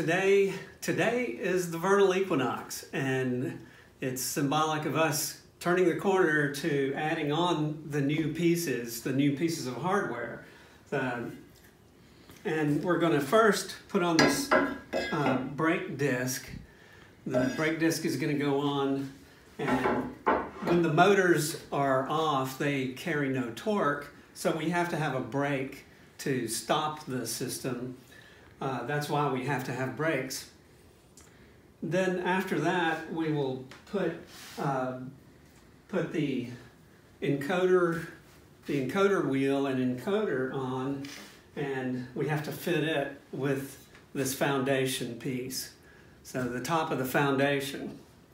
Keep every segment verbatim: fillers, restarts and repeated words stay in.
today, today is the vernal equinox, and it's symbolic of us turning the corner to adding on the new pieces, the new pieces of hardware. Um, and we're going to first put on this uh, brake disc. The brake disc is going to go on, and when the motors are off, they carry no torque, so we have to have a brake to stop the system. Uh, that's why we have to have brakes. Then after that, we will put uh, put the encoder, the encoder wheel and encoder on, and we have to fit it with this foundation piece. So the top of the foundation.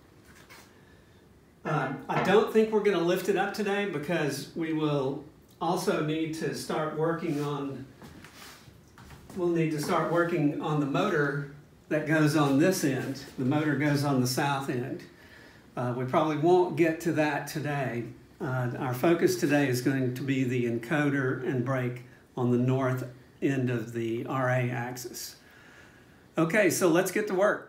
Uh, I don't think we're going to lift it up today because we will also need to start working on We'll need to start working on the motor that goes on this end. The motor goes on the south end. Uh, we probably won't get to that today. Uh, our focus today is going to be the encoder and brake on the north end of the R A axis. Okay, so let's get to work.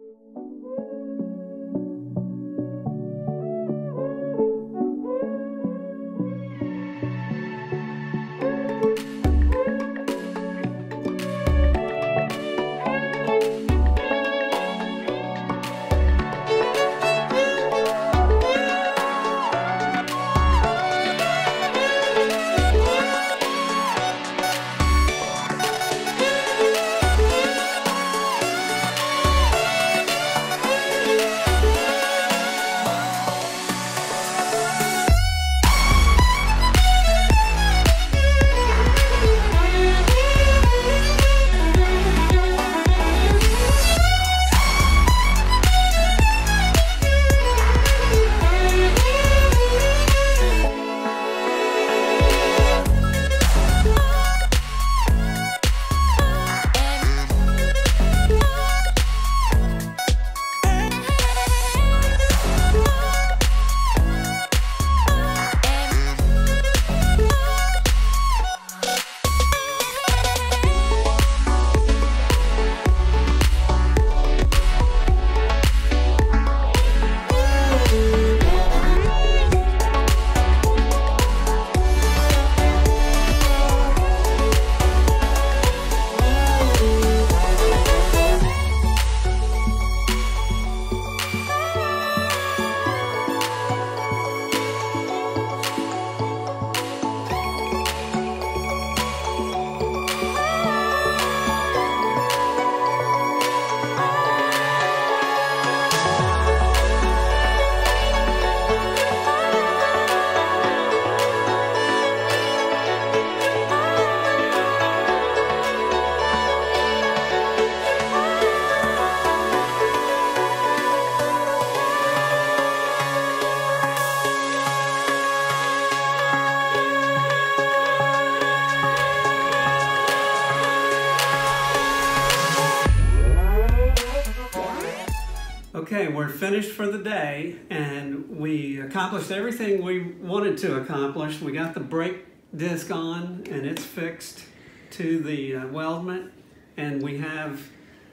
Okay, we're finished for the day, and we accomplished everything we wanted to accomplish. We got the brake disc on, and it's fixed to the uh, weldment, and we have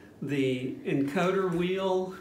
the encoder wheel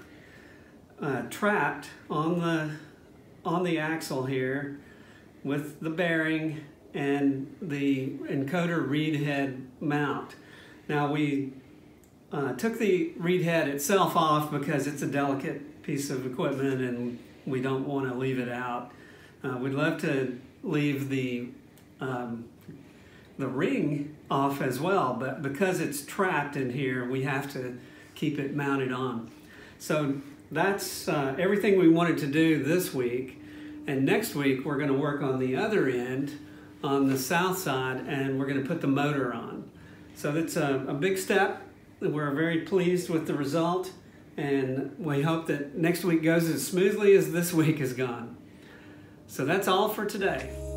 uh, trapped on the on the axle here with the bearing and the encoder reed head mount. Now we Uh, took the reed head itself off because it's a delicate piece of equipment and we don't want to leave it out. Uh, we'd love to leave the um, the ring off as well, but because it's trapped in here, we have to keep it mounted on. So that's uh, everything we wanted to do this week, and next week we're going to work on the other end on the south side, and we're going to put the motor on. So that's a, a big step. We're very pleased with the result, and we hope that next week goes as smoothly as this week has gone. So that's all for today.